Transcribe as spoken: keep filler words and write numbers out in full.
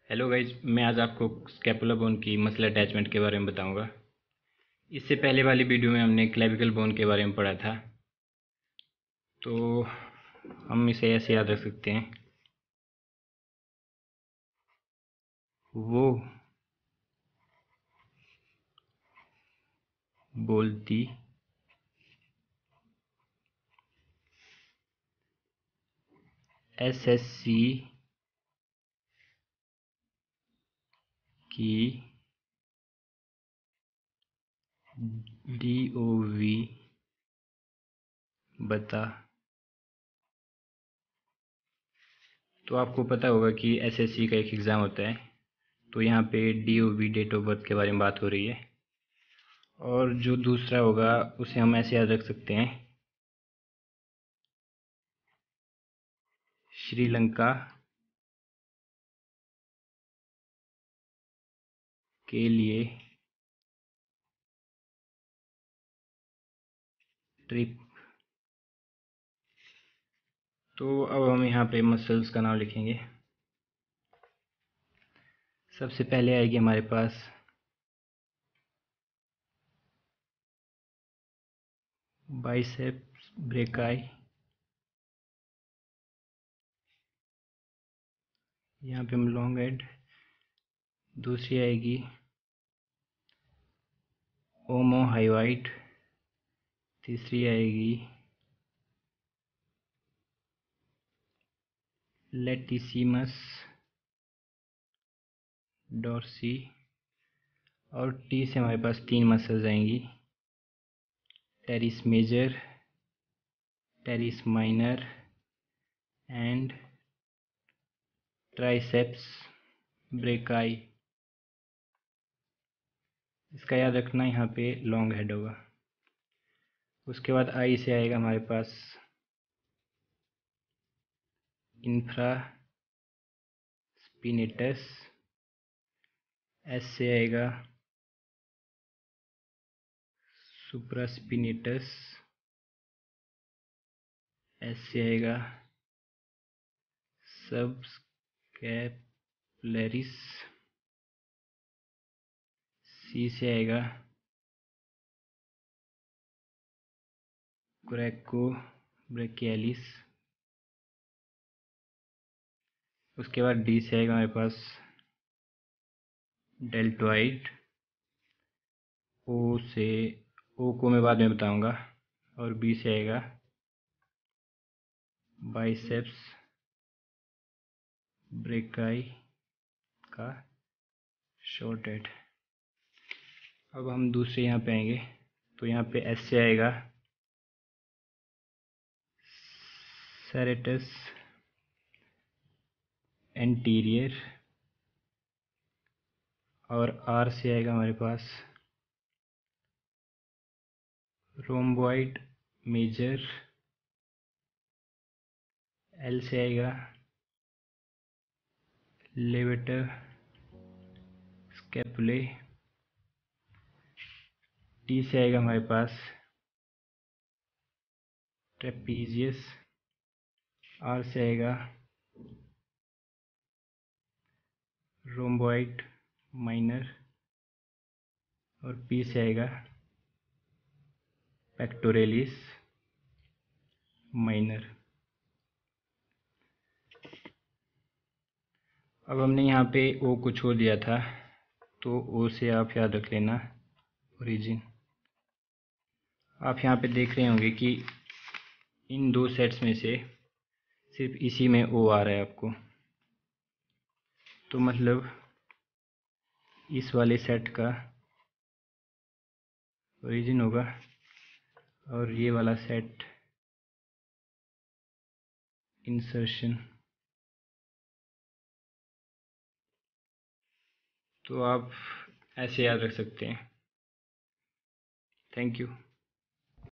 Hello guys, मैं आज आपको स्कैपुला बोन की मसल अटैचमेंट के बारे में बताऊंगा। इससे पहले वाली वीडियो में हमने क्लेविकल बोन के बारे में पढ़ा था। तो हम इसे ऐसे याद रख सकते हैं। वो बोलती एसएससी की डीओवी बता। तो आपको पता होगा कि एसएससी का एक एग्ज़ाम होता है। तो यहाँ पे डीओवी डेट ऑफ बर्थ के बारे में बात हो रही है। और जो दूसरा होगा उसे हम ऐसे याद रख सकते हैं, श्रीलंका के लिए ट्रिप। तो अब हम यहाँ पे मसल्स का नाम लिखेंगे। सबसे पहले आएगी हमारे पास बाइसेप्स ब्रेकाई। यहाँ पे हम लॉन्ग हेड। दूसरी आएगी ओमोहाइवाइट। तीसरी आएगी लेटिसिमस डॉर्सी। और टी से हमारे पास तीन मसल्स आएंगी, teres major, teres minor and triceps brachii. इसका याद रखना, यहाँ पे लॉन्ग हेड होगा। उसके बाद आई से आएगा हमारे पास इंफ्रा स्पिनेटस। एस से आएगा सुप्रास्पिनेटस। एस से आएगा सबस्कैपुलरिस। सी से आएगा कोरेकोब्रैचियलिस। उसके बाद डी से आएगा हमारे पास डेल्टॉइड। ओ से ओ को मैं बाद में बताऊंगा। और बी से आएगा बाइसेप्स ब्रेकाई का शॉर्ट हेड। अब हम दूसरे यहाँ पे आएंगे। तो यहाँ पे एस से आएगा सेरेटस एंटीरियर। और आर से आएगा हमारे पास रोम्बॉइड मेजर। एल से आएगा लेवेटर स्कैपुले। टी से आएगा हमारे पास ट्रेपीजियस। आर से आएगा रोम्बॉइड माइनर। और पी से आएगा पेक्टोरेलिस माइनर। अब हमने यहाँ पे ओ को छोड़ दिया था, तो ओ से आप याद रख लेना ओरिजिन। आप यहाँ पे देख रहे होंगे कि इन दो सेट्स में से सिर्फ इसी में ओ आ रहा है आपको। तो मतलब इस वाले सेट का ओरिजिन होगा और ये वाला सेट इंसर्शन। तो आप ऐसे याद रख सकते हैं। Thank you.